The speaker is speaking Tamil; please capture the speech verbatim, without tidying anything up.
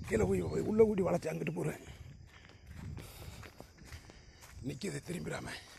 கீழே போய் உள்ளே கூட்டி வளைச்சி அங்கிட்டு போகிறேன். நிற்கிது திரும்பிடாமல்.